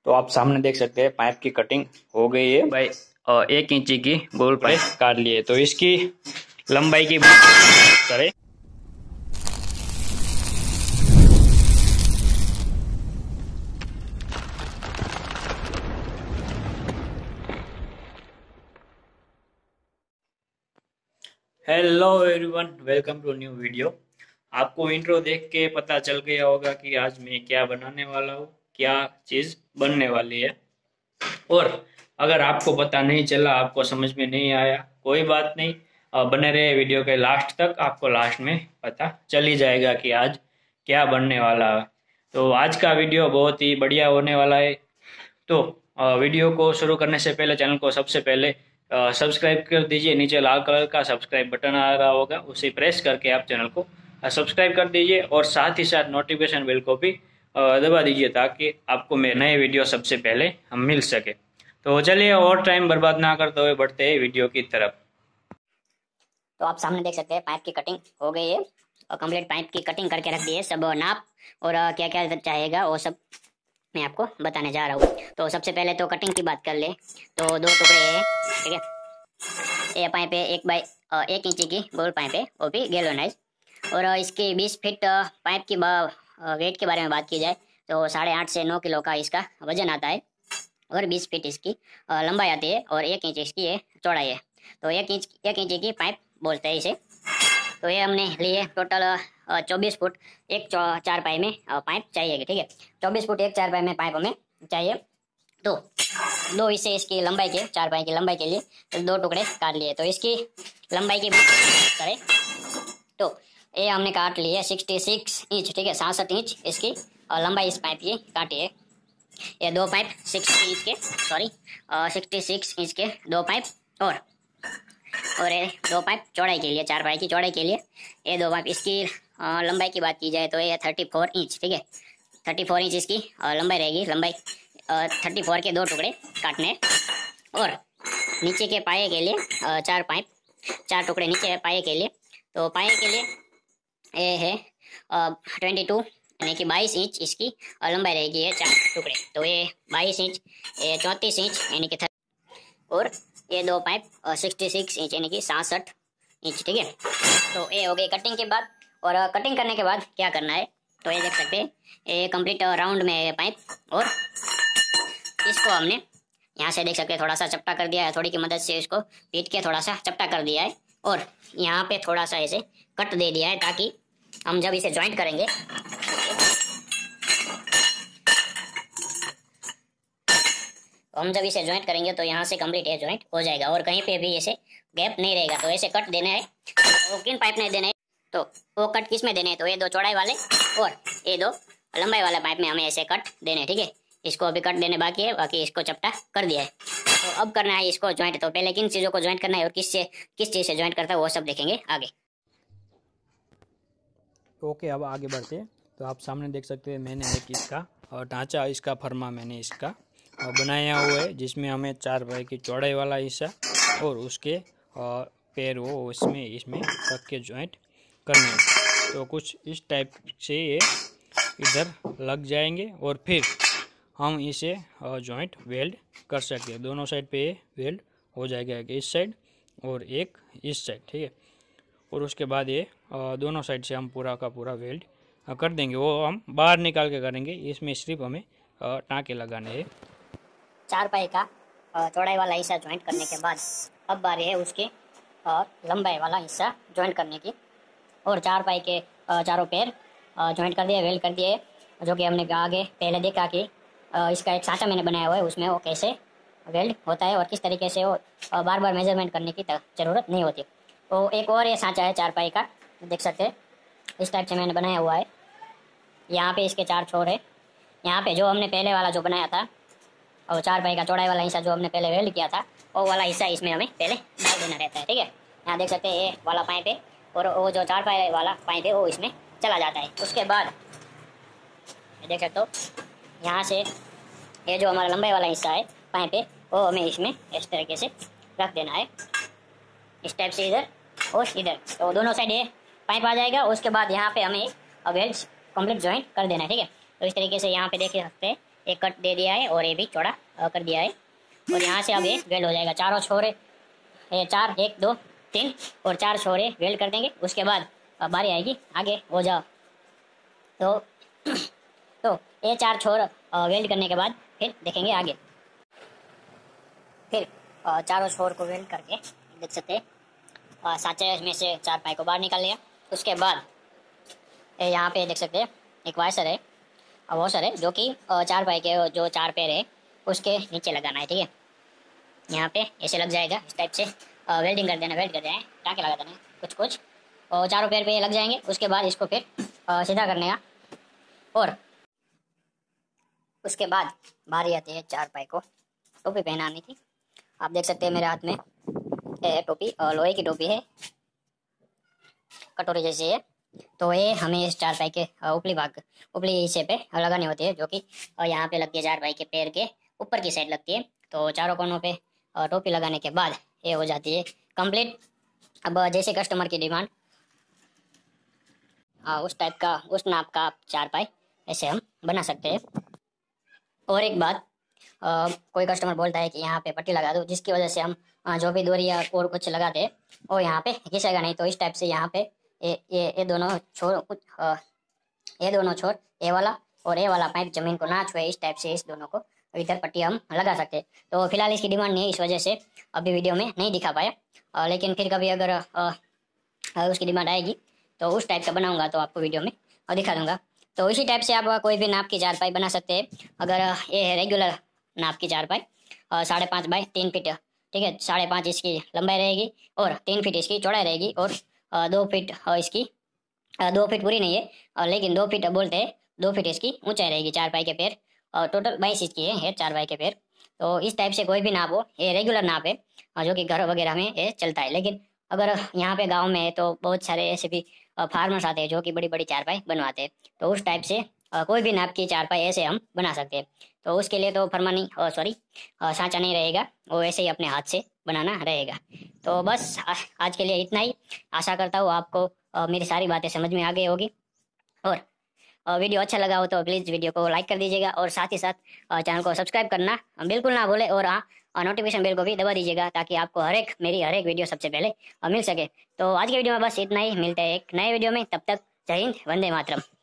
तो आप सामने देख सकते हैं पाइप की कटिंग हो गई है भाई। 1 इंची की गोल पाइप काट लिए। तो इसकी लंबाई की बात करें hello everyone, welcome to new video. आपको इंट्रो देख के पता चल गया होगा कि आज मैं क्या बनाने वाला हूँ, क्या चीज़ बनने वाली है। और अगर आपको पता नहीं चला, आपको समझ में नहीं आया, कोई बात नहीं, बने रहे वीडियो के लास्ट तक, आपको लास्ट में पता चल ही जाएगा कि आज क्या बनने वाला है। तो आज का वीडियो बहुत ही बढ़िया होने वाला है। तो वीडियो को शुरू करने से पहले चैनल को सबसे पहले सब्सक्राइब कर दीजिए। नीचे लाल कलर का सब्सक्राइब बटन आ रहा होगा, उसे प्रेस करके आप चैनल को सब्सक्राइब कर दीजिए और साथ ही साथ नोटिफिकेशन बेल को भी दबा दीजिए ताकि आपको मेरे नए वीडियो सबसे पहले हम मिल सके। तो चलिए और टाइम बर्बाद ना करते हुए बढ़ते हैं वीडियो की तरफ। तो आप सामने देख सकते हैं पाइप की कटिंग हो गई है और कंप्लीट पाइप की कटिंग करके रख दी है। सब नाप और क्या क्या चाहेगा वो सब मैं आपको बताने जा रहा हूँ। तो सबसे पहले तो कटिंग की बात कर ले तो 2 टुकड़े हैं, ठीक है। ये पाइप है 1 इंची की गोल पाइप है, वो भी गैल्वेनाइज। और इसकी 20 फीट पाइप की वेट के बारे में बात की जाए तो 8.5 से 9 किलो का इसका वजन आता है और 20 फीट इसकी लंबाई आती है और 1 इंच इसकी ये चौड़ाई है। तो 1 इंच की पाइप बोलते हैं इसे। तो ये हमने लिए टोटल 24 फुट एक चारपाई में पाइप चाहिए, ठीक है। 24 फुट एक चारपाई में पाइप हमें चाहिए। तो 2 हिस्से इसकी लंबाई के, चारपाई की लंबाई के लिए तो 2 टुकड़े काट लिए। तो इसकी लंबाई की बात करें तो ये हमने काट लिए 66 इंच, ठीक है। 67 इंच इसकी लंबाई इस पाइप की काटी है। ये 2 पाइप 66 इंच के 2 पाइप और ये 2 पाइप चौड़ाई के लिए, चारपाई की चौड़ाई के लिए ये 2 पाइप। इसकी लंबाई की बात की जाए तो ये 34 इंच, ठीक है। 34 इंच इसकी लंबाई रहेगी। लंबाई 34 के 2 टुकड़े काटने और नीचे के पाए के लिए 4 पाइप, 4 टुकड़े नीचे पाए के लिए। तो पाए के लिए ये है 22 यानी कि 22 इंच इसकी लंबाई रहेगी, ये 4 टुकड़े। तो ये 22 इंच, ये 34 इंच यानी कि और ये 2 पाइप 66 इंच यानी कि 67 इंच, ठीक है। तो ये हो गई कटिंग के बाद। और कटिंग करने के बाद क्या करना है तो ये देख सकते हैं, ये कंप्लीट राउंड में है पाइप। और इसको हमने यहाँ से देख सकते हैं थोड़ा सा चपटा कर दिया है, थोड़ी की मदद से इसको पीट के थोड़ा सा चपटा कर दिया है और यहाँ पे थोड़ा सा ऐसे कट दे दिया है ताकि हम जब इसे ज्वाइंट करेंगे तो यहाँ से कंप्लीट ये ज्वाइंट हो जाएगा और कहीं पे भी ऐसे गैप नहीं रहेगा। तो ऐसे कट देना है। तो किन पाइप में देना है तो वो कट किस में देने हैं तो ये 2 चौड़ाई वाले और ये 2 लंबाई वाले पाइप में हमें ऐसे कट देने हैं, ठीक है। इसको अभी कट देने बाकी है, बाकी इसको चपटा कर दिया है। तो अब करना है इसको ज्वाइंट। तो पहले किन चीज़ों को ज्वाइंट करना है और किस चीज़ से ज्वाइंट करता है वो सब देखेंगे आगे। ओके, अब आगे बढ़ते हैं। तो आप सामने देख सकते हैं मैंने एक इसका ढांचा, इसका फरमा मैंने इसका बनाया हुआ है, जिसमें हमें 4 पाई की चौड़ाई वाला हिस्सा और उसके पैर वो इसमें रख के ज्वाइंट करने हैं। तो कुछ इस टाइप से ये इधर लग जाएंगे और फिर हम इसे ज्वाइंट वेल्ड कर सकते हैं। दोनों साइड पे ये वेल्ड हो जाएगा, एक इस साइड और एक इस साइड, ठीक है। और उसके बाद ये दोनों साइड से हम पूरा का पूरा वेल्ड कर देंगे। वो हम बाहर निकाल के करेंगे, इसमें सिर्फ हमें टाँके लगाने हैं। 4 पाई का चौड़ाई वाला हिस्सा ज्वाइंट करने के बाद अब बारी है उसके लंबाई वाला हिस्सा ज्वाइंट करने की। और 4 पाई के चारों पैर ज्वाइंट कर दिए, वेल्ड कर दिए, जो कि हमने आगे पहले देखा कि इसका एक सांचा मैंने बनाया हुआ है, उसमें वो कैसे वेल्ड होता है और किस तरीके से वो बार बार मेजरमेंट करने की ज़रूरत नहीं होती। तो एक और ये सांचा है 4 पाई का, देख सकते हैं इस टाइप से मैंने बनाया हुआ है। यहाँ पे इसके 4 छोर है। यहाँ पे जो हमने पहले वाला जो बनाया था और 4 पाई का चौड़ाई वाला हिस्सा जो हमने पहले वेल्ड किया था वो वाला हिस्सा इसमें हमें पहले डाल देना रहता है, ठीक है। यहाँ देख सकते हैं ये वाला पाइप है और वो जो 4 पाई वाला पाइप है वो इसमें चला जाता है। उसके बाद देख सकते हो यहाँ से ये जो हमारा लंबाई वाला हिस्सा है पाइप है वो हमें इसमें इस तरीके से रख देना है, इस टाइप से इधर और इधर। तो दोनों साइड ये पाइप आ जाएगा। उसके बाद यहाँ पे हमें वेल्ड कंप्लीट ज्वाइंट कर देना है, ठीक है। तो इस तरीके से यहाँ पे देख सकते हैं एक कट दे दिया है और ये भी चौड़ा कर दिया है। और यहाँ से अब ये वेल्ड हो जाएगा। चारों छोरे 4 1 2 3 और 4 छोरे वेल्ड कर देंगे। उसके बाद बारी आएगी आगे हो जाओ। तो तो ये 4 छोर वेल्ड करने के बाद फिर देखेंगे आगे। फिर चारों छोर को वेल्ड करके देख सकते हैं सांचे में से 4 पाई को बाहर निकाल लिया। उसके बाद यहाँ पे देख सकते हैं एक वाशर है, वॉशर है, जो कि 4 पाई के जो 4 पैर है उसके नीचे लगाना है। ठीक है, यहाँ पे ऐसे लग जाएगा। इस टाइप से वेल्डिंग कर देना, वेल्ड कर देना है, टाँके लगा देना है कुछ कुछ, और चारों पैर पे लग जाएंगे। उसके बाद इसको फिर सीधा करने का। और उसके बाद बारी आती है 4 पाई को टोपी पहनाने की। आप देख सकते हैं मेरे हाथ में टोपी, लोहे की टोपी है, कटोरी जैसी है। तो ये हमें इस 4 पाई के ऊपरी हिस्से पे लगानी होती है, जो कि यहाँ पे लगती है 4 पाई के पैर के ऊपर की साइड लगती है। तो चारों कोनों पे टोपी लगाने के बाद ये हो जाती है कंप्लीट। अब जैसे कस्टमर की डिमांड उस टाइप का, उस नाप का 4 पाई ऐसे हम बना सकते हैं। और एक बात, कोई कस्टमर बोलता है कि यहाँ पे पट्टी लगा दो, जिसकी वजह से हम जो भी डोरी या और कुछ लगाते हैं वो यहाँ पे घिसेगा नहीं। तो इस टाइप से यहाँ पे ये दोनों छोर कुछ ये दोनों छोर, ये वाला और ये वाला पाइप जमीन को ना छुए, इस टाइप से इस दोनों को इधर पट्टी हम लगा सकते हैं। तो फिलहाल इसकी डिमांड नहीं है, इस वजह से अभी वीडियो में नहीं दिखा पाया। लेकिन फिर कभी अगर उसकी डिमांड आएगी तो उस टाइप का बनाऊंगा तो आपको वीडियो में दिखा दूंगा। तो इसी टाइप से आप कोई भी नाप की 4 पाई बना सकते हैं। अगर ये है रेगुलर नाप की 4 पाई 5.5 बाई 3 फीट, ठीक है, 5.5 इसकी लंबाई रहेगी और 3 फीट इसकी चौड़ाई रहेगी और 2 फीट इसकी 2 फीट पूरी नहीं है, लेकिन 2 फीट बोलते हैं, 2 फीट इसकी ऊंचाई रहेगी 4 पाई के पैर। और टोटल 22 इसकी है 4 पाई के पैर। तो इस टाइप से कोई भी नाप हो, ये रेगुलर नाप है जो कि घर वगैरह में ये चलता है। लेकिन अगर यहाँ पे गाँव में है तो बहुत सारे ऐसे भी फार्मर्स आते हैं जो कि बड़ी बड़ी 4 पाई बनवाते हैं। तो उस टाइप से कोई भी नाप की 4 पाई ऐसे हम बना सकते हैं। तो उसके लिए तो फरमानी सांचा नहीं रहेगा, वो ऐसे ही अपने हाथ से बनाना रहेगा। तो बस आज के लिए इतना ही। आशा करता हूँ आपको मेरी सारी बातें समझ में आ गई होगी। और वीडियो अच्छा लगा हो तो प्लीज़ वीडियो को लाइक कर दीजिएगा और साथ ही साथ चैनल को सब्सक्राइब करना बिल्कुल ना भूले। और नोटिफिकेशन बेल को भी दबा दीजिएगा ताकि आपको मेरी हर एक वीडियो सबसे पहले मिल सके। तो आज की वीडियो में बस इतना ही। मिलते हैं एक नए वीडियो में, तब तक जय हिंद, वंदे मातरम।